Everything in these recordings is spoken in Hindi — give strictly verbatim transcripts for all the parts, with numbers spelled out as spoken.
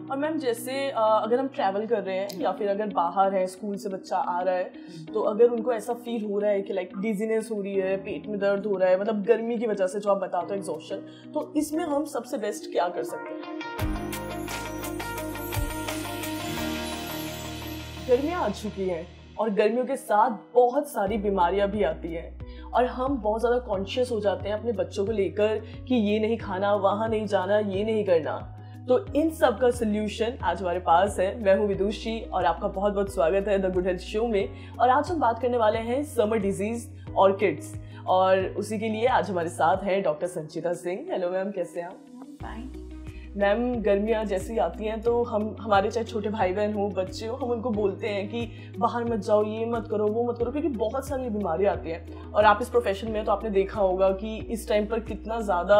और मैम जैसे अ, अगर हम ट्रैवल कर रहे हैं या फिर अगर बाहर है, स्कूल से बच्चा आ रहा है, तो अगर उनको ऐसा फील हो रहा है कि लाइक डिजीनेस हो रही है, पेट में दर्द हो रहा है, मतलब गर्मी की वजह से जो आप बताते हो एग्जॉस्शन, तो इसमें हम सबसे बेस्ट क्या कर सकते हैं? गर्मियाँ आ चुकी हैं और गर्मियों के साथ बहुत सारी बीमारियां भी आती हैं और हम बहुत ज़्यादा कॉन्शियस हो जाते हैं अपने बच्चों को लेकर कि ये नहीं खाना, वहाँ नहीं जाना, ये नहीं करना। तो इन सब का सोल्यूशन आज हमारे पास है। मैं हूँ विदुषी और आपका बहुत बहुत स्वागत है द गुड हेल्थ शो में। और आज हम बात करने वाले हैं समर डिजीज और किड्स, और उसी के लिए आज हमारे साथ हैं doctor Sanchita Singh. Hello ma'am, कैसे हैं आप? फाइन। मैम गर्मियाँ जैसी आती हैं तो हम हमारे चाहे छोटे भाई बहन हो, बच्चे हो, हम उनको बोलते हैं कि बाहर मत जाओ, ये मत करो, वो मत करो, क्योंकि बहुत सारी बीमारियाँ आती हैं। और आप इस प्रोफेशन में तो आपने देखा होगा कि इस टाइम पर कितना ज़्यादा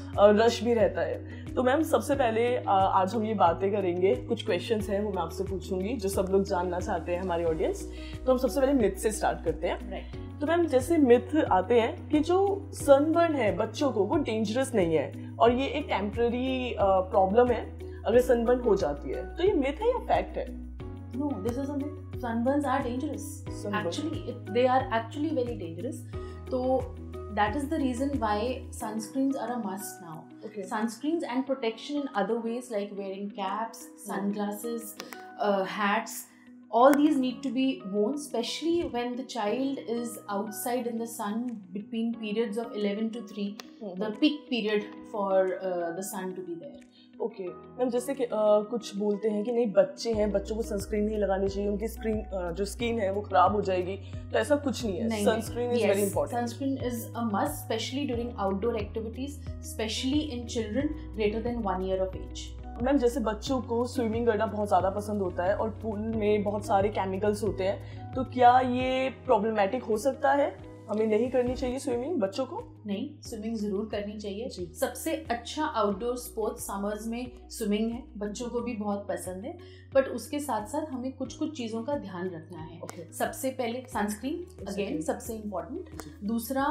रश भी रहता है। तो मैम सबसे पहले आज हम ये बातें करेंगे, कुछ क्वेश्चंस हैं वो मैं आपसे पूछूंगी जो सब लोग जानना चाहते हैं, हमारी ऑडियंस। तो हम सबसे पहले मिथ से स्टार्ट करते हैं। राइट। तो मैम जैसे मिथ आते हैं कि जो सनबर्न है बच्चों को वो डेंजरस नहीं है और ये एक टेम्पररी प्रॉब्लम है अगर सनबर्न हो जाती है, तो ये मिथ है या फैक्ट है? No, this is a myth. Sunburns are dangerous. Sunburn. Actually, it, they are actually very dangerous. So that is the reason why sunscreens are a must now. Okay. Sunscreens and protection in other ways like wearing caps, sunglasses, uh, hats. All these need to be worn, especially when the child is outside in the sun between periods of eleven to three, mm-hmm. the peak period for uh, the sun to be there. Okay ma'am, जैसे कि uh, कुछ बोलते हैं कि नहीं बच्चे हैं, बच्चों को सनस्क्रीन नहीं लगानी चाहिए, उनकी स्क्रीन uh, जो स्किन है वो खराब हो जाएगी, तो ऐसा कुछ नहीं है। Sunscreen is very important. Sunscreen is a must, specially during outdoor activities, specially in children greater than one year of age. Ma'am जैसे बच्चों को स्विमिंग करना बहुत ज़्यादा पसंद होता है और पूल में बहुत सारे केमिकल्स होते हैं, तो क्या ये प्रॉब्लमेटिक हो सकता है? हमें नहीं करनी चाहिए स्विमिंग बच्चों को? नहीं, स्विमिंग जरूर करनी चाहिए। जी। सबसे अच्छा आउटडोर स्पोर्ट्स समर्स में स्विमिंग है, बच्चों को भी बहुत पसंद है, बट उसके साथ साथ हमें कुछ कुछ चीज़ों का ध्यान रखना है। okay. सबसे पहले सनस्क्रीन अगेन सबसे इम्पोर्टेंट। दूसरा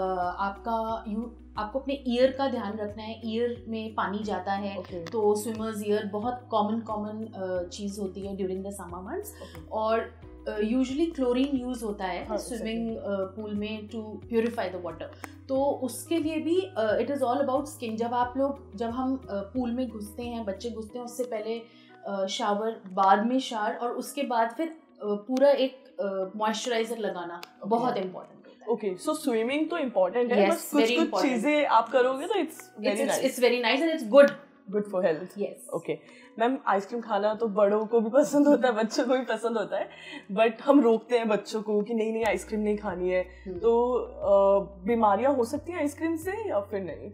आपका यू आपको अपने ईयर का ध्यान रखना है। ईयर में पानी जाता है, okay. तो स्विमर्स ईयर बहुत कॉमन कॉमन चीज़ होती है ड्यूरिंग द समर मंथ्स। और यूजुअली क्लोरीन यूज होता है स्विमिंग पूल में टू प्योरीफाई द वाटर, तो उसके लिए भी it is all about skin. जब आप लोग जब हम पूल uh, में घुसते हैं, बच्चे घुसते हैं, उससे पहले शावर, uh, बाद में शावर, और उसके बाद फिर uh, पूरा एक मॉइस्चराइजर uh, लगाना okay. बहुत इम्पोर्टेंट होता है। ओके, सो स्विमिंग तो इम्पोर्टेंट है, बस कुछ कुछ चीजें आप करोगे तो it's very nice. It's very nice and it's good good for health. Yes. Okay ma'am, ice cream खाना तो बड़ों को भी पसंद होता है, बच्चों को भी पसंद होता है, बट हम रोकते हैं बच्चों को कि नहीं नहीं आइसक्रीम नहीं खानी है, hmm. तो बीमारियां हो सकती हैं आइसक्रीम से या फिर नहीं?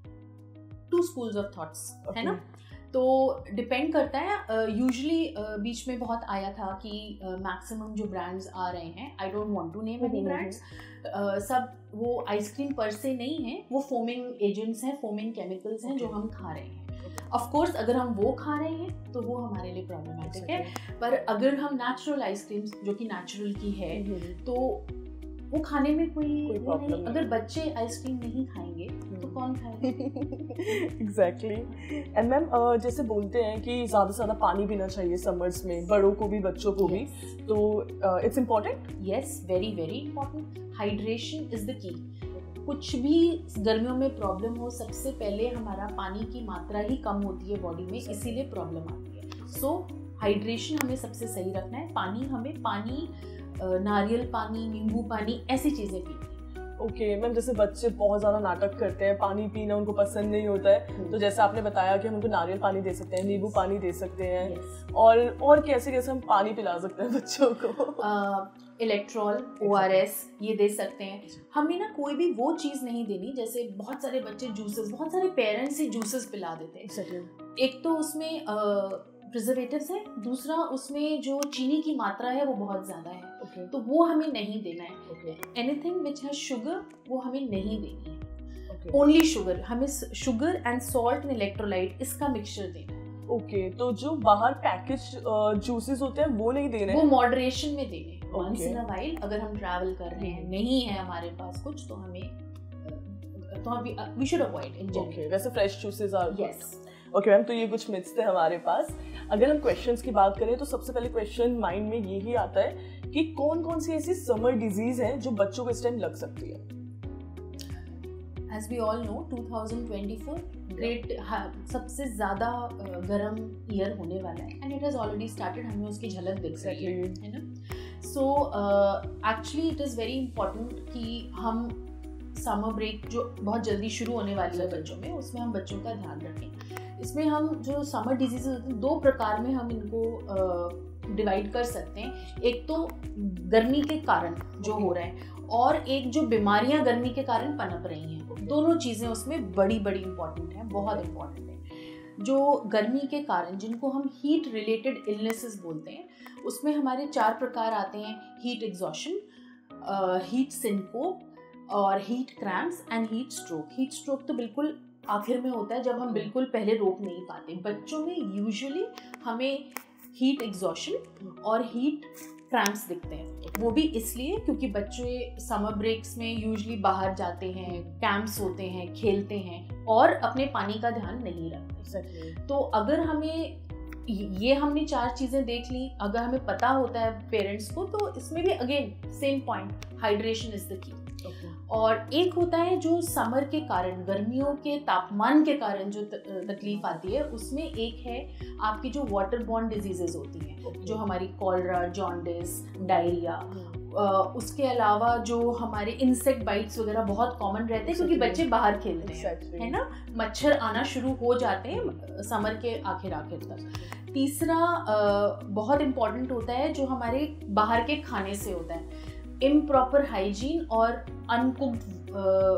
टू स्कूल्स ऑफ थॉट्स है ना, तो डिपेंड करता है। यूजुअली uh, uh, बीच में बहुत आया था कि मैक्सिमम uh, जो ब्रांड्स आ रहे हैं, I don't want to name any brands, सब वो आइसक्रीम पर से नहीं है, वो फोमिंग एजेंट्स हैं, फोमिंग केमिकल्स हैं, okay. जो हम खा रहे हैं। ऑफ कोर्स अगर हम वो खा रहे हैं तो वो हमारे लिए प्रॉब्लमेटिक है, पर अगर हम नेचुरल आइसक्रीम्स जो कि नेचुरल की है तो वो खाने में कोई, कोई प्रॉब्लम नहीं। अगर बच्चे आइसक्रीम नहीं खाएंगे तो कौन खाएगा? एग्जैक्टली। एंड मैम जैसे बोलते हैं कि ज़्यादा से ज़्यादा पानी पीना चाहिए समर्स में, बड़ों को भी बच्चों को भी, तो it's important. Yes, very very important. Hydration is the key. कुछ भी गर्मियों में प्रॉब्लम हो, सबसे पहले हमारा पानी की मात्रा ही कम होती है बॉडी में, इसीलिए प्रॉब्लम आती है। सो हाइड्रेशन हमें सबसे सही रखना है। पानी हमें पानी, नारियल पानी, नींबू पानी, ऐसी चीज़ें पीनी। ओके मैम, जैसे बच्चे बहुत ज़्यादा नाटक करते हैं, पानी पीना उनको पसंद नहीं होता है, तो जैसे आपने बताया कि हम उनको नारियल पानी दे सकते हैं, नींबू पानी दे सकते हैं, yes. और और कैसे कैसे हम पानी पिला सकते हैं बच्चों को? इलेक्ट्रॉल, ओ आर एस ये दे सकते हैं। हमें ना कोई भी वो चीज़ नहीं देनी, जैसे बहुत सारे बच्चे जूसेस, बहुत सारे पेरेंट्स ही जूसेस पिला देते हैं। एक तो उसमें प्रिजर्वेटिव्स है, दूसरा उसमें जो चीनी की मात्रा है वो बहुत ज़्यादा है, okay. तो वो हमें नहीं देना है। एनीथिंग विच हैज शुगर वो हमें नहीं देनी है, ओनली okay. शुगर। हमें sugar and salt and electrolyte इसका मिक्सचर देना है। ओके okay, तो जो बाहर पैकेज जूसेस होते हैं वो नहीं देने, वो मॉडरेशन में देने। वंस इन अ वाइल अगर हम ट्रैवल कर रहे हैं, नहीं है हमारे पास कुछ, तो हमें तो हम we should avoid in general. Okay, वैसे fresh juices are yes. Okay ma'am, तो ये कुछ मिथ्स थे हमारे पास। अगर हम क्वेश्चंस की बात करें तो सबसे पहले क्वेश्चन माइंड में यही आता है कि कौन कौन सी ऐसी समर डिजीज है जो बच्चों को इस टाइम लग सकती है। As we all know, twenty twenty-four great सबसे ज़्यादा गर्म ईयर होने वाला है and it has already started, हमें उसकी झलक दिख रही है, है ना। So actually it is very important कि हम समर ब्रेक जो बहुत जल्दी शुरू होने वाली है बच्चों में, उसमें हम बच्चों का ध्यान रखें। इसमें हम जो समर डिजीजेज होते हैं दो प्रकार में हम इनको डिवाइड uh, कर सकते हैं। एक तो गर्मी के कारण जो हो रहा है और एक जो बीमारियां गर्मी के कारण पनप रही हैं। दोनों चीज़ें उसमें बड़ी बड़ी इंपॉर्टेंट हैं, बहुत इंपॉर्टेंट है। जो गर्मी के कारण जिनको हम हीट रिलेटेड इलनेसेस बोलते हैं, उसमें हमारे चार प्रकार आते हैं: हीट एग्जॉशन, हीट सिनकोप और heat cramps and heat stroke. Heat stroke तो बिल्कुल आखिर में होता है जब हम बिल्कुल पहले रोक नहीं पाते। बच्चों में यूजुअली हमें हीट एग्जॉशन और हीट क्रैम्प्स दिखते हैं, वो भी इसलिए क्योंकि बच्चे समर ब्रेक्स में यूजुअली बाहर जाते हैं, कैंप्स होते हैं, खेलते हैं और अपने पानी का ध्यान नहीं रखते। तो अगर हमें ये हमने चार चीज़ें देख ली, अगर हमें पता होता है पेरेंट्स को, तो इसमें भी again same point, hydration is the key. और एक होता है जो समर के कारण, गर्मियों के तापमान के कारण जो तकलीफ आती है, उसमें एक है आपकी जो वाटर बॉर्न डिजीजेज होती हैं, okay. जो हमारी कॉलरा, जॉन्डिस, डायरिया, उसके अलावा जो हमारे इंसेक्ट बाइट्स वगैरह बहुत कॉमन रहते हैं क्योंकि बच्चे बाहर खेल रहे हैं, है ना। मच्छर आना शुरू हो जाते हैं समर के आखिर आखिर तक। तीसरा बहुत इम्पॉर्टेंट होता है जो हमारे बाहर के खाने से होता है, इम्प्रॉपर हाइजीन और अनकुक्ड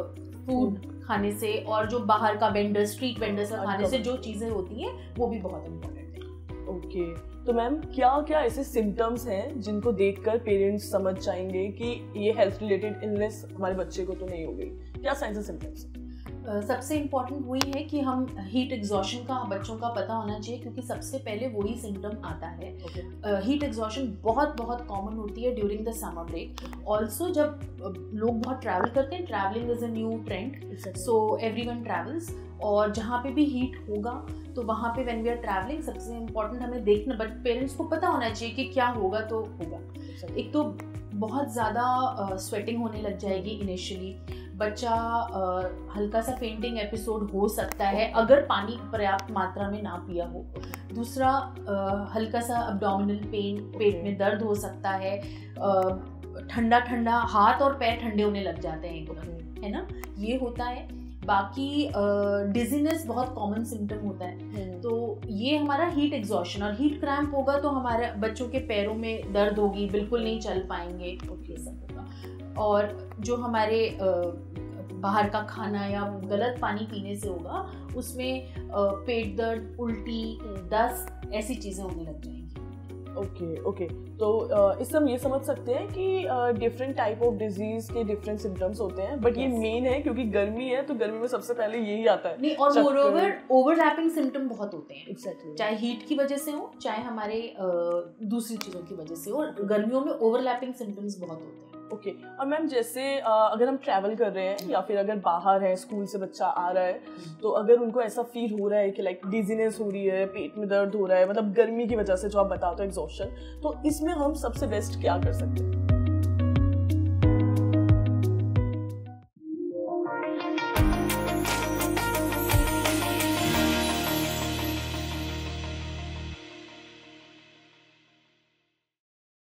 फूड खाने से, और जो बाहर का वेंडर, स्ट्रीट वेंडर्स का खाने से जो चीज़ें होती हैं वो भी बहुत इम्पोर्टेंट है। ओके, तो मैम क्या क्या ऐसे सिम्टम्स हैं जिनको देखकर पेरेंट्स समझ जाएंगे कि ये हेल्थ रिलेटेड इलनेस हमारे बच्चे को तो नहीं हो गई? क्या साइंस एंड सिम्टम्स? Uh, सबसे इम्पॉर्टेंट वही है कि हम हीट एग्जॉशन का बच्चों का पता होना चाहिए क्योंकि सबसे पहले वही सिम्टम आता है। Heat okay. एग्जॉशन uh, बहुत बहुत कॉमन होती है during the summer break. Also जब uh, लोग बहुत ट्रैवल करते हैं, travelling is a new trend, so everyone travels, और जहाँ पे भी हीट होगा तो वहाँ पे व्हेन वी आर ट्रैवलिंग सबसे इम्पॉर्टेंट हमें देखना, बट पेरेंट्स को पता होना चाहिए कि क्या होगा तो होगा। exactly. एक तो बहुत ज़्यादा स्वेटिंग uh, होने लग जाएगी इनिशियली, बच्चा uh, हल्का सा फेंटिंग एपिसोड हो सकता है अगर पानी पर्याप्त मात्रा में ना पिया हो। दूसरा uh, हल्का सा अब्डोमिनल पेन, पेट में दर्द हो सकता है, uh, ठंडा ठंडा हाथ और पैर ठंडे होने लग जाते हैं एकदम, है ना, ये होता है। बाकी डिजीनेस uh, बहुत कॉमन सिम्टम होता है। तो ये हमारा हीट एग्जॉशन। और हीट क्रैम्प होगा तो हमारे बच्चों के पैरों में दर्द होगी, बिल्कुल नहीं चल पाएंगे, ओके सब होगा। और जो हमारे uh, बाहर का खाना या गलत पानी पीने से होगा, उसमें uh, पेट दर्द, उल्टी, दस्त, ऐसी चीज़ें होने लग जाएंगी। ओके ओके तो uh, इससे हम ये समझ सकते हैं कि डिफरेंट टाइप ऑफ डिजीज के डिफरेंट सिम्टम्स होते हैं, बट yes. ये मेन है क्योंकि गर्मी है तो गर्मी में सबसे पहले यही आता है। नहीं, और मोरओवर ओवरलैपिंग सिम्टम बहुत होते हैं। exactly. चाहे हीट की वजह से हो, चाहे हमारे uh, दूसरी चीज़ों की वजह से हो, गर्मियों में ओवरलैपिंग सिम्टम्स बहुत होते हैं। Okay okay. और मैम जैसे अगर हम ट्रैवल कर रहे हैं या फिर अगर बाहर है, स्कूल से बच्चा आ रहा है, तो अगर उनको ऐसा फील हो रहा है कि लाइक डिजीनेस हो रही है, पेट में दर्द हो रहा है, मतलब गर्मी की वजह से जो आप बताते हो एग्जॉशन, तो इसमें हम सबसे बेस्ट क्या कर सकते हैं?